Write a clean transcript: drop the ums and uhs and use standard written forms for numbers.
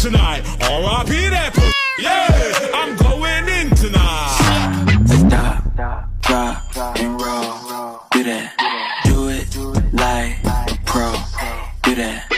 tonight. R.I.P. that pussy. Yeah, I'm going in tonight. Stop, drop, and roll. Do that. Do it like a pro. Do that.